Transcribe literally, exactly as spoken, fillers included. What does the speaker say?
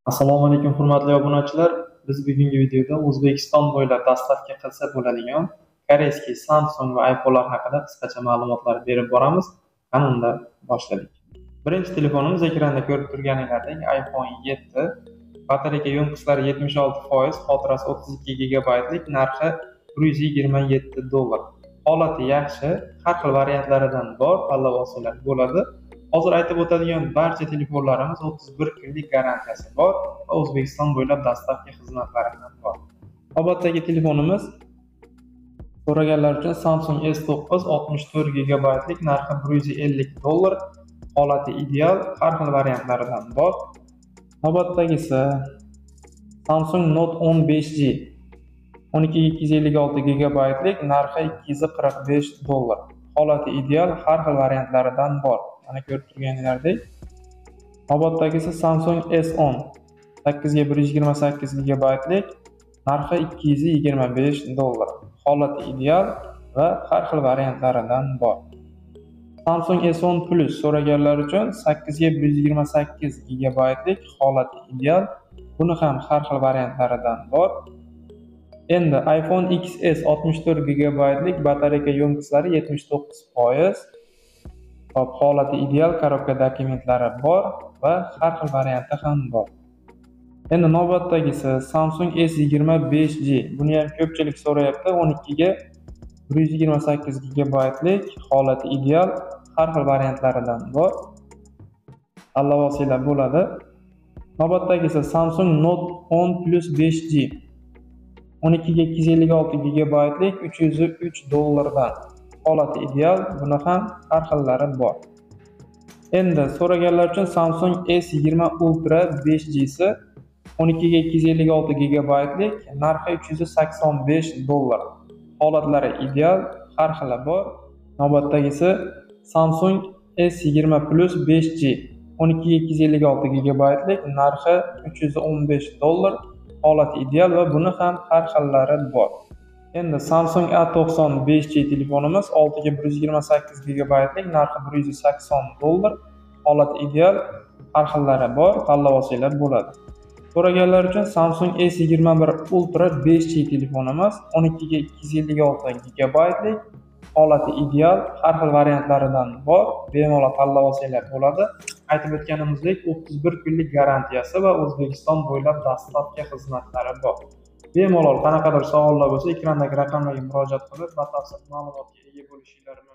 Assalomu alaykum hurmatli obunachilar. Biz bugungi videoda O'zbekiston bo'ylab dastavka qilsa bo'ladigan koreyskiy Samsung va iPhone'lar haqida qisqacha ma'lumotlar berib boramiz. Qani unda boshladik. Birinchi telefonimiz ekranda ko'rib turganingizdek iPhone yetti. Batareyka yo'nqislari yetmish olti foiz, xotirasi o'ttiz ikki gigabaytlik, narxi bir yuz yigirma yetti dollar. Holati yaxshi, har xil variantlaridan bor, tanlab olsangiz bo'ladi. Hozir aytib o'tadigan barcha telefonlarimiz o'ttiz bir kunlik garantiyasi bor va O'zbekiston bo'ylab dastavka xizmatlari ham bor. Navbatdagi telefonimiz so'raganlar uchun Samsung S to'qqiz oltmish to'rt gigabaytlik, narxi bir yuz ellik dollar, holati ideal, har xil variantlaridan bor. Navbatdagisi Samsung Note o'n besh G o'n ikki ikki yuz ellik olti gigabaytlik, narxi ikki yuz qirq besh dollar, holati ideal, har xil variantlaridan bor. Mana ko'rib turganingizdek. Navbatdagisi Samsung S o'n sakkiz ga bir yuz yigirma sakkiz gigabaytlik, narxi ikki yuz yigirma besh dollar, holati ideal va har xil variantlaridan bor. Samsung S o'n Plus so'raganlar uchun sakkiz ga bir yuz yigirma sakkiz gigabaytlik, holati ideal, buni ham har xil variantlaridan bor. Endi iPhone X S oltmish to'rt gigabaytlik, batareyka yo'nqislari yetmish to'qqiz foiz, holati ideal, korobka dokumentlari bor va har xil varianti ham bor. Endi navbatdagisi Samsung S yigirma besh G. Buni ham ko'pchilik so'rayapti. o'n ikki ga bir yuz yigirma sakkiz gigabaytlik, holati ideal, har xil variantlaridan bor. Tanlab olsanglar bo'ladi. Navbatdagisi Samsung Note o'n Plus besh G. o'n ikki ga ikki yuz ellik olti gigabaytlik, uch yuz uch dollardan. Holati ideal, buni ham har xillari bor. Endi so'raganlar uchun Samsung S yigirma Ultra besh G si o'n ikki ga ikki yuz ellik olti gigabaytlik, narxi uch yuz sakson besh dollar. Holatlari ideal, har xili bor. Navbatdagisi Samsung S yigirma Plus besh G o'n ikki ga ikki yuz ellik olti gigabaytlik, narxi uch yuz o'n besh dollar, holati ideal va buni ham har xillari bor. Endi Samsung A to'qson besh G telefonimiz olti ga bir yuz yigirma sakkiz gigabaytlik, narxi bir yuz sakson dollar, holati ideal, har xillari bor, tanlab olsanglar bo'ladi. So'raganlar uchun Samsung S yigirma bir Ultra besh G telefonimiz o'n ikki ga ikki yuz ellik olti gigabaytlik, holati ideal, har xil variantlaridan bor, bemalol tanlab olsanglar bo'ladi. Aytib o'tganimizdek o'ttiz bir kunlik garantiyasi va O'zbekiston bo'ylab dastavka xizmatlari bor. Bemalol qanaqadir savollar bo'lsa, ekrandagi raqamlarga murojaat qilib, batafsil ma'lumotga ega bo'lishingiz mumkin.